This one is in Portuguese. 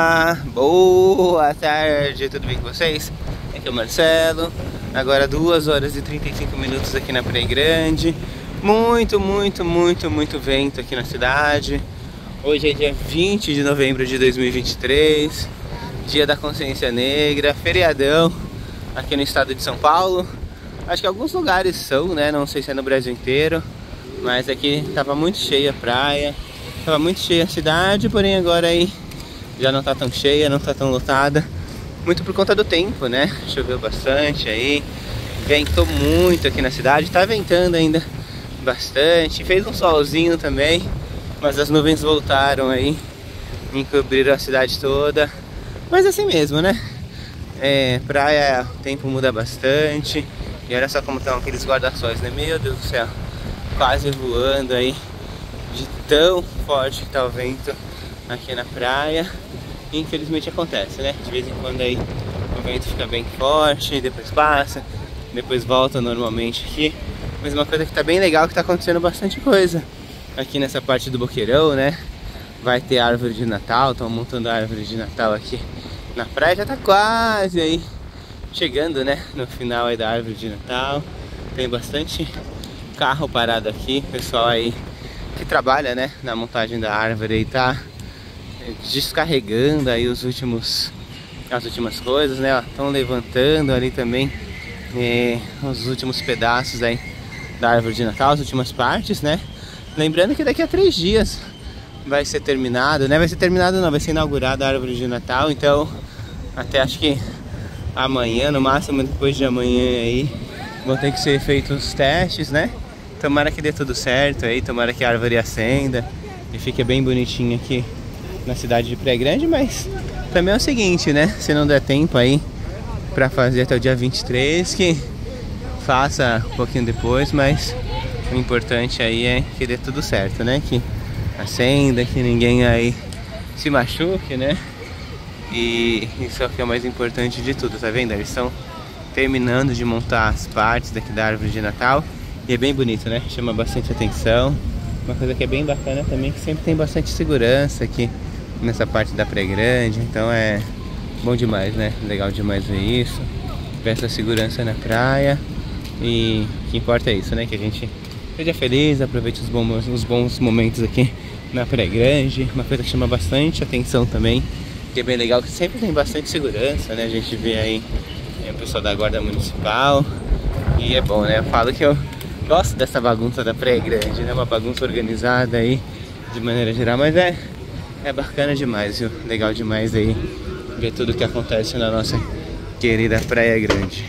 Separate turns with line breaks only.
Boa tarde, tudo bem com vocês? Aqui é o Marcelo. Agora 2 horas e 35 minutos aqui na Praia Grande. Muito vento aqui na cidade. Hoje é dia 20 de novembro de 2023, Dia da Consciência Negra, feriadão aqui no estado de São Paulo. Acho que alguns lugares são, né? Não sei se é no Brasil inteiro, mas aqui tava muito cheia a praia, tava muito cheia a cidade, porém agora aí já não tá tão cheia, não tá tão lotada. Muito por conta do tempo, né? Choveu bastante aí, ventou muito aqui na cidade, tá ventando ainda bastante, fez um solzinho também, mas as nuvens voltaram aí, encobriram a cidade toda. Mas assim mesmo, né? Praia, o tempo muda bastante. E olha só como estão aqueles guarda-sóis, né? Meu Deus do céu, quase voando aí, de tão forte que tá o vento aqui na praia. E infelizmente acontece, né? De vez em quando aí o vento fica bem forte, depois passa, depois volta normalmente aqui. Mas uma coisa que tá bem legal é que tá acontecendo bastante coisa aqui nessa parte do Boqueirão, né? Vai ter árvore de Natal, estão montando a árvore de Natal aqui na praia, já tá quase aí chegando, né, no final aí da árvore de Natal. Tem bastante carro parado aqui, pessoal aí que trabalha, né, na montagem da árvore aí tá descarregando aí as últimas coisas, né, estão levantando ali também os últimos pedaços aí da árvore de Natal, as últimas partes, né. Lembrando que daqui a 3 dias vai ser terminado, né, vai ser inaugurada a árvore de Natal, então até acho que amanhã, no máximo depois de amanhã aí, vão ter que ser feitos os testes, né? Tomara que dê tudo certo aí, tomara que a árvore acenda e fique bem bonitinho aqui na cidade de Praia Grande. Mas também é o seguinte, né? Se não der tempo aí pra fazer até o dia 23, que faça um pouquinho depois, mas o importante aí é que dê tudo certo, né? Que acenda, que ninguém aí se machuque, né? E isso é o que é o mais importante de tudo, tá vendo? Eles estão terminando de montar as partes daqui da árvore de Natal. E é bem bonito, né? Chama bastante atenção. Uma coisa que é bem bacana também é que sempre tem bastante segurança aqui nessa parte da Praia Grande. Então é bom demais, né? Legal demais ver isso, ver essa segurança na praia. E o que importa é isso, né? Que a gente seja feliz, aproveite os bons momentos aqui na Praia Grande. Uma coisa que chama bastante atenção também, que é bem legal, que sempre tem bastante segurança, né? A gente vê aí o pessoal da guarda municipal. E é bom, né? Eu falo que eu gosto dessa bagunça da Praia Grande, né? Uma bagunça organizada aí, de maneira geral. Mas é bacana demais, viu? Legal demais aí ver tudo que acontece na nossa querida Praia Grande.